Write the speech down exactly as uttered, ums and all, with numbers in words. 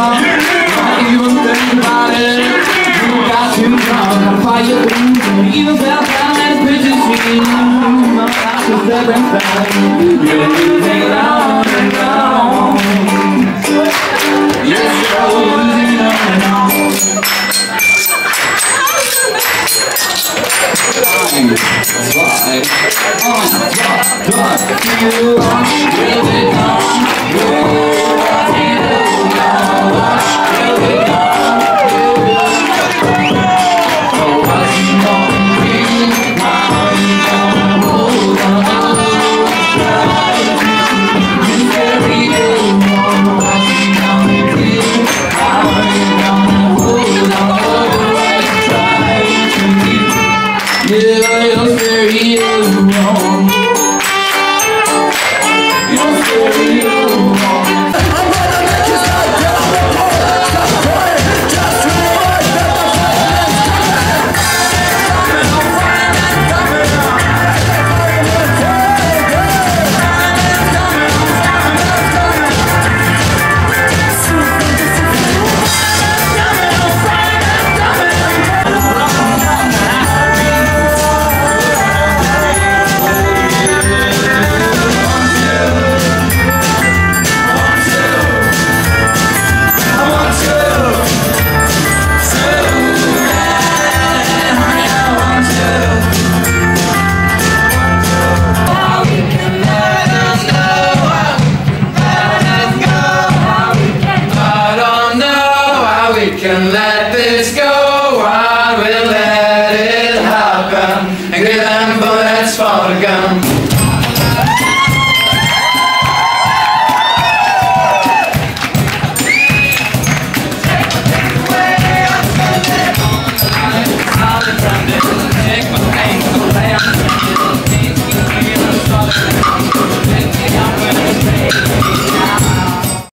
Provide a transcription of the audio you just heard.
Don't even think about it. You got too drunk, I'll fight you through. Don't even fell down as bitches scream. My house is stepping back. You're losing on and on. You're still losing on and on. Slide on top, but you are really gone. Can let this go on, we'll let it happen and give them bullets for the gun.